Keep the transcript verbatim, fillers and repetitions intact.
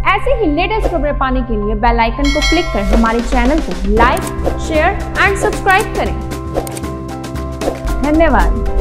ऐसे ही लेटेस्ट खबरें पाने के लिए बेल आइकन को क्लिक कर हमारे चैनल को लाइक, शेयर एंड सब्सक्राइब करें। धन्यवाद।